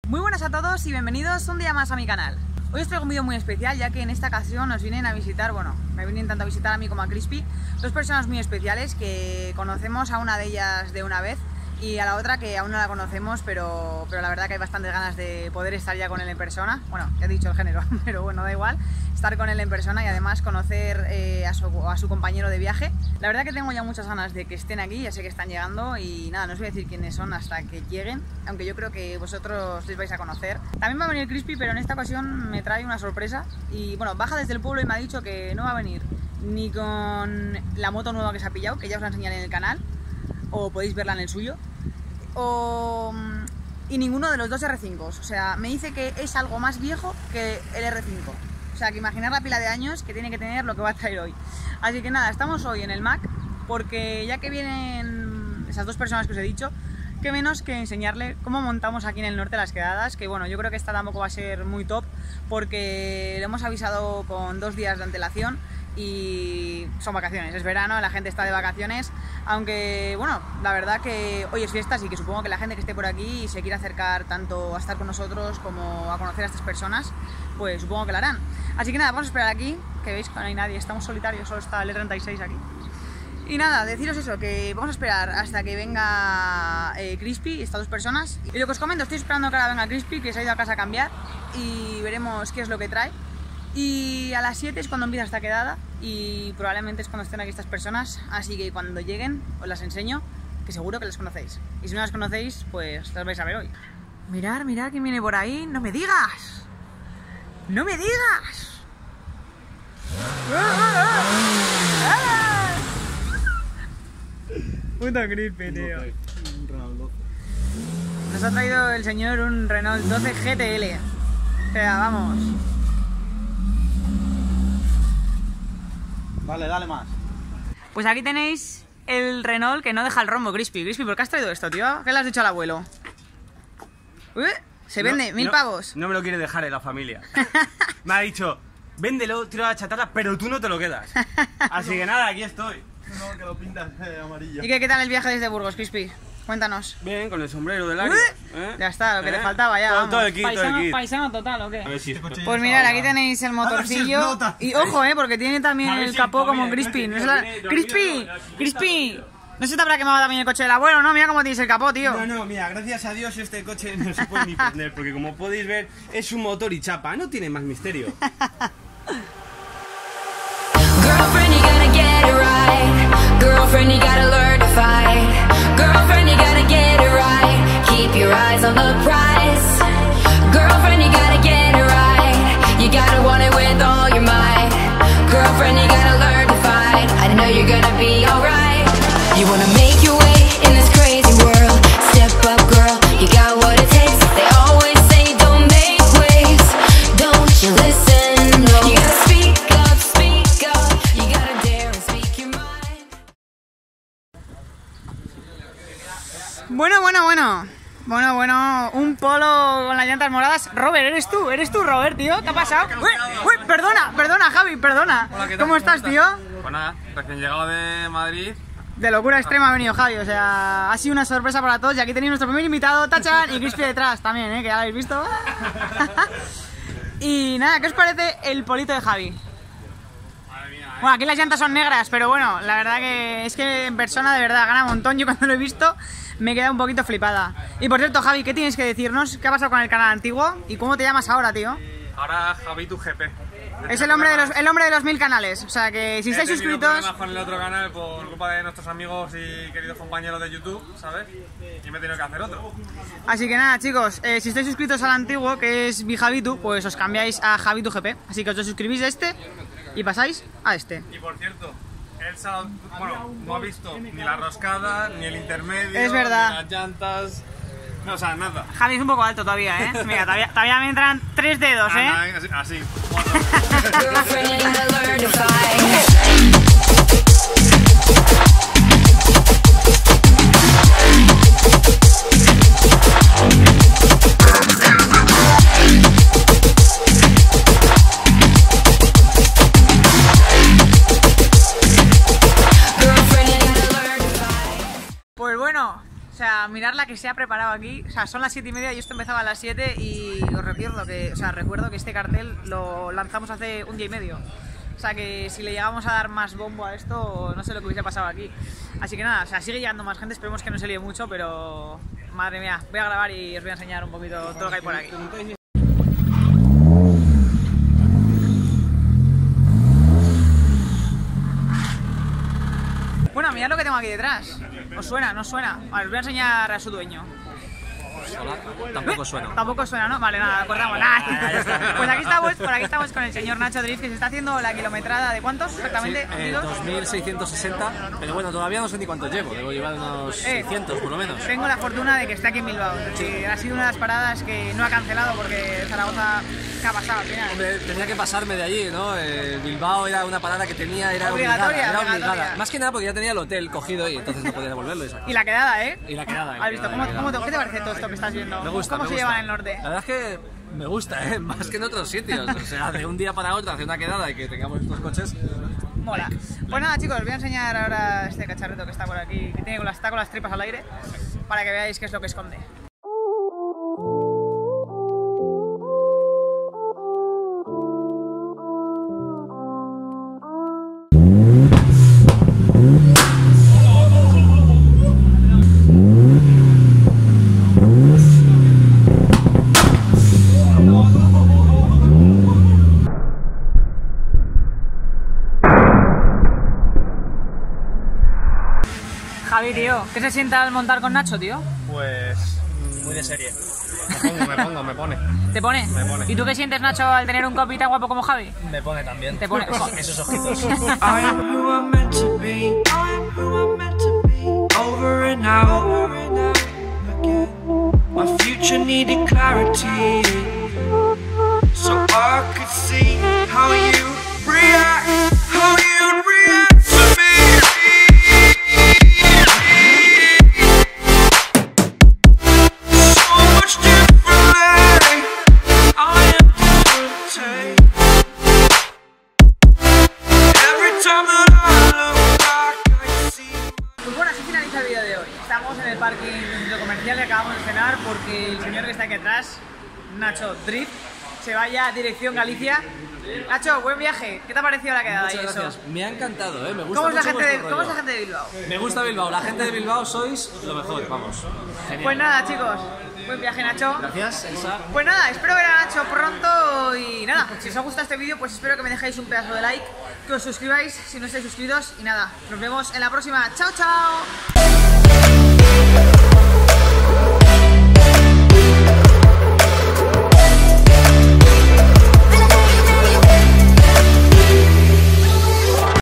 Muy buenas a todos y bienvenidos un día más a mi canal. Hoy os traigo un vídeo muy especial, ya que en esta ocasión nos vienen a visitar, bueno, me vienen tanto a visitar a mí como a Crispy, dos personas muy especiales que conocemos, a una de ellas de una vez y a la otra que aún no la conocemos, pero la verdad que hay bastantes ganas de poder estar ya con él en persona. Bueno, ya he dicho el género, pero bueno, da igual, estar con él en persona y además conocer a su compañero de viaje. La verdad que tengo ya muchas ganas de que estén aquí, ya sé que están llegando y nada, no os voy a decir quiénes son hasta que lleguen, aunque yo creo que vosotros les vais a conocer. También va a venir Crispy, pero en esta ocasión me trae una sorpresa y bueno, baja desde el pueblo y me ha dicho que no va a venir ni con la moto nueva que se ha pillado, que ya os la enseñaré en el canal, o podéis verla en el suyo, y ninguno de los dos R5s. O sea, me dice que es algo más viejo que el R5. O sea, que imaginar la pila de años que tiene que tener lo que va a traer hoy. Así que nada, estamos hoy en el Mac, porque ya que vienen esas dos personas que os he dicho, qué menos que enseñarle cómo montamos aquí en el norte las quedadas, que bueno, yo creo que esta tampoco va a ser muy top, porque le hemos avisado con 2 días de antelación y son vacaciones, es verano, la gente está de vacaciones, aunque bueno, la verdad que hoy es fiesta, así que supongo que la gente que esté por aquí y se quiera acercar tanto a estar con nosotros como a conocer a estas personas, pues supongo que lo harán. Así que nada, vamos a esperar aquí, que veis que no hay nadie, estamos solitarios, solo está el E36 aquí. Y nada, deciros eso, que vamos a esperar hasta que venga Crispy y estas dos personas. Y lo que os comento, estoy esperando que ahora venga Crispy, que se ha ido a casa a cambiar, y veremos qué es lo que trae. Y a las 7 es cuando empieza esta quedada y probablemente es cuando estén aquí estas personas, así que cuando lleguen os las enseño, que seguro que las conocéis. Y si no las conocéis, pues las vais a ver hoy. Mirad, mirad quién viene por ahí. ¡No me digas! ¡No me digas! Puto Crispy, tío. Un Renault 12. Nos ha traído el señor un Renault 12 GTL. O sea, vamos. Vale, dale más. Pues aquí tenéis el Renault que no deja el rombo, Crispy. Crispy, ¿por qué has traído esto, tío? ¿Qué le has dicho al abuelo? Se vende, 1000 pavos. No me lo quiere dejar en la familia. Me ha dicho, véndelo, tira la chatarra, pero tú no te lo quedas. Así que nada, aquí estoy. No, que lo pintas amarillo. ¿Y qué tal el viaje desde Burgos, Crispy? Cuéntanos. Bien, con el sombrero del año. Ya está, lo que le faltaba ya. Todo el kit, todo el kit. Paisano total, ¿o qué? A ver si Pues mirad, aquí tenéis el motorcillo. explota. Y ojo, porque tiene también A ver el si capó como espabila, Crispy. no No sé, se la- viene- ¡Crispy! viene- ¡Crispy! No se te habrá quemado también el coche del abuelo, ¿no? Mira cómo tienes el capó, tío. No, mira, gracias a Dios este coche no se puede ni prender, porque como podéis ver, es un motor y chapa, no tiene más misterio. Girlfriend, you gotta get it right. Girlfriend, you gotta learn to fight. Girlfriend, you gotta get it right. Keep your eyes on the prize. Girlfriend, you gotta get it right. You gotta want it with all your might. Girlfriend, you gotta learn to fight. I know you're gonna be alright. You wanna make your way in this crazy world. Step up, girl, you got what it takes. They always say don't make waves. Don't you listen, no. You gotta speak up, you gotta dare and speak your mind. Bueno, un polo con las llantas moradas. Robert, ¿eres tú, Robert, tío? ¿Qué ha pasado? Uy, perdona, Javi, perdona. Hola, ¿qué tal? ¿Cómo estás, tío? Pues nada, recién llegado de Madrid. De locura extrema ha venido Javi, o sea, ha sido una sorpresa para todos. Y aquí tenéis nuestro primer invitado, Tachan, y Crispy detrás también, que ya lo habéis visto. Y nada, ¿qué os parece el polito de Javi? Madre mía, Bueno, aquí las llantas son negras, pero bueno, la verdad que es que en persona de verdad gana un montón. Yo cuando lo he visto me he quedado un poquito flipada. Y por cierto, Javi, ¿qué tienes que decirnos? ¿Qué ha pasado con el canal antiguo? ¿Y cómo te llamas ahora, tío? Ahora Javi tu GP. Es el hombre de los 1000 canales, o sea que si estáis suscritos... He tenido problemas con el otro canal por culpa de nuestros amigos y queridos compañeros de YouTube, ¿sabes? Y me he tenido que hacer otro. Así que nada, chicos, si estáis suscritos al antiguo, que es Bijavitu, pues os cambiáis a Javitu GP. Así que os suscribís a este y pasáis a este. Y por cierto, él bueno, no ha visto ni la roscada, ni el intermedio, Es verdad. ni las llantas. No, o sea, nada. Javi es un poco alto todavía, ¿eh? Mira, todavía me entran 3 dedos, ¿eh? Nada, así. Girlfriend, you gotta learn to fight. Pues bueno, o sea, mirar la que se ha preparado aquí. O sea, son las 7:30 y esto empezaba a las 7 y os recuerdo que este cartel lo lanzamos hace un día y medio. O sea que si le llegamos a dar más bombo a esto, no sé lo que hubiese pasado aquí. Así que nada, o sea, sigue llegando más gente, esperemos que no se líe mucho, pero madre mía, voy a grabar y os voy a enseñar un poquito todo lo que hay por aquí. Bueno, mirad lo que tengo aquí detrás. ¿Os suena? ¿No os suena? Vale, os voy a enseñar a su dueño. Hola. Tampoco suena. Tampoco suena, ¿no? Vale, nada, acordamos. Pues aquí estamos con el señor Nacho Drift, que se está haciendo la kilometrada de ¿cuántos exactamente? Sí, 2660, pero bueno, todavía no sé ni cuántos llevo, debo llevar unos 600 por lo menos. Tengo la fortuna de que esté aquí en Bilbao, que ha sido una de las paradas que no ha cancelado porque Zaragoza, ¿qué ha pasado al final? Hombre, tenía que pasarme de allí, ¿no? Bilbao era una parada que tenía, era obligada. Más que nada porque ya tenía el hotel cogido y entonces no podía devolverlo. Y la quedada, ¿eh? Y la quedada. ¿Has visto? ¿Qué te parece todo esto que estás viendo? Me gusta, ¿Cómo se lleva en el norte? La verdad es que me gusta, más que en otros sitios. O sea, de un día para otro hacer una quedada y que tengamos estos coches. Mola. Pues nada, chicos, os voy a enseñar ahora este cacharrito que está por aquí, que está con las tripas al aire, para que veáis qué es lo que esconde. Javi, tío, ¿qué se siente al montar con Nacho, tío? Pues muy de serie. Me pone. ¿Te pone? Me pone. ¿Y tú qué sientes, Nacho, al tener un copy tan guapo como Javi? Me pone también. Te pone. Esos ojitos. I am who I'm meant to be. I am who I'm meant to be. Over and out again. My future needed clarity, so I could see how you react, how you react to me. So much differently. I am different. Every time that I look back, I see. Pues bueno, así finaliza el vídeo de hoy. Estamos en el parking del centro comercial y acabamos de cenar porque el señor que está aquí atrás, Nacho Drift, se vaya dirección Galicia. Nacho, buen viaje. ¿Qué te ha parecido la quedada? Muchas y eso? gracias. Me ha encantado, me gusta ¿Cómo es la mucho gente de, vuestro ¿Cómo es la rollo. gente de Bilbao? Me gusta Bilbao, la gente de Bilbao sois lo mejor, vamos. Genial. Pues nada, chicos, buen viaje, Nacho. Gracias, Elsa. Pues nada, espero ver a Nacho pronto y nada, si os ha gustado este vídeo pues espero que me dejéis un pedazo de like, que os suscribáis si no estáis suscritos y nada, nos vemos en la próxima. ¡Chao, chao!